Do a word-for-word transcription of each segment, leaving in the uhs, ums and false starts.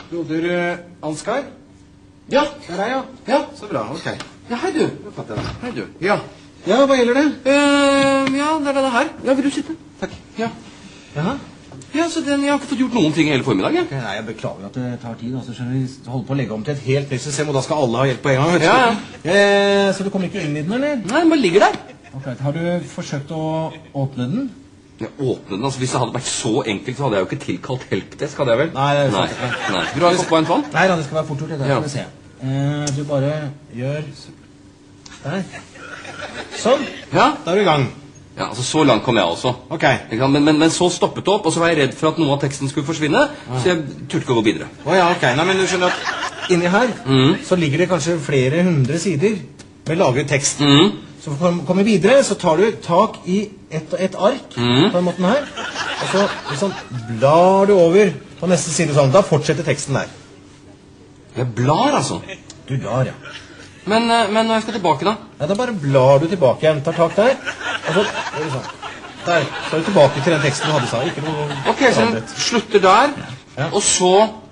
Broder uh, Ansgar? Ja. Det er deg, ja. Ja. Så bra, ok. Ja, hei du. Hei du. Ja. Ja, hva gjelder det? Uh, ja, det er denne her. Ja, vil du sitte? Takk. Ja. Jaha? Ja, så den, jeg har ikke fått gjort noen ting hele formiddagen. Okay, nei, jeg beklager at det tar tid. Altså, skjønner vi holder på å legge om til et helt nytt system, og da skal alle ha hjelp på en gang. Vet du? Ja, ja. Eh, så du kommer ikke inn i den, eller? Nei, den bare ligger der. Ok, har du forsøkt å åpne den? Ja, åpne den, altså hvis det hadde vært så enkelt, så hadde jeg jo ikke tilkalt helpdesk, hadde jeg vel? Nei, det er Nei. sant. Nei. Vil du ha en kopp varmt vann? Nei, da, det skal være fort gjort. Det Ja. skal vi se. Eh, du bare gjør der. Sånn. Ja. Da er du i gang. Ja, altså så langt kom jeg også. Ok. Ikke sant? Men, men, men så stoppet det opp, og så var jeg redd for at noe av teksten skulle forsvinne, så jeg turte ikke å gå videre. Åja, ok. Nei, men du skjønner at inni her Mm. så ligger det kanskje flere hundre sider med lagret tekst. Mm. Så for å komme videre så tar du tak i et og et ark Mm. på den måten her, og så liksom blar du over på neste side sånn. Da fortsetter teksten der. Jeg blar, altså. Du blar, ja. Men, eh, men når jeg skal tilbake, da? Ja, da bare blar du tilbake igjen. Tar tak der, og så gjør du sånn. Der. Så er du tilbake til den teksten du hadde sa. Ikke noe Ok, så den forandret. slutter der, Ja. og så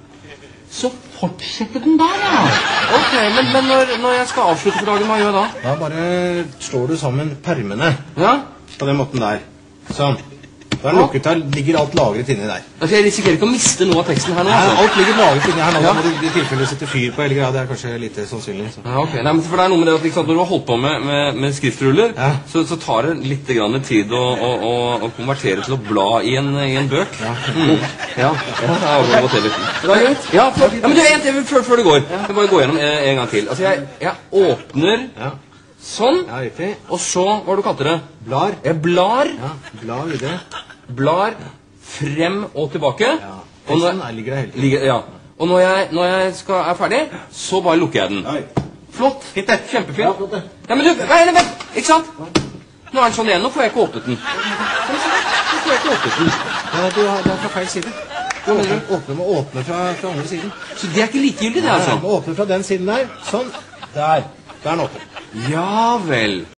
så fortsetter den der, ja. Ok, men, men når, når jeg skal avslutte for dagen, hva gjør jeg da? Da bare slår du sammen permene Ja? på den måten der. Sånn. Da er den lukket der, ligger alt lagret inni der. Altså, jeg risikerer ikke å miste noe av teksten her nå. Nei, Altså. alt ligger lagret inni her nå. Ja. Da må du i tilfelle sette fyr på, eller ja, det er kanskje lite sannsynlig. Så. Ja, ok. Nei, men for det er noe med det at ikke sant, når du har holdt på med, med, med skriftruller, Ja. så, så tar det litt grann tid å, å, å, å konvertere til å bla i en, i en bøk. Ja. Mm. Ja, ja, det har gått helt litt. Det er greit. Ja, for, ja, men du, en til før, før du går. Jeg må bare gå gjennom en, en gang til. Altså, jeg, jeg åpner Ja, sånn, ja riktig. og så, hva har du kalt det? Blar. Jeg blar, Ja, blar videre. blar frem og tilbake. Ja. Og når, Teksten der ligger der hele tiden. ligger, ja. Og når jeg, når jeg skal, er ferdig, så bare lukker jeg den. Oi. Flott. Fint det. Kjempefint. Ja, flott det. Ja, men du, vent, vent, ikke sant? Nå er den sånn igjen, nå får jeg ikke åpnet den. Nå får jeg ikke åpnet den. Ja, du har, det er fra feil side. Du Hva mener åpner, åpner med å åpne fra, fra andre siden. Så det er ikke likegyldig, det, Ja, altså? må åpne fra den siden der. Sånn. Der. Der er den åpen. Ja vel.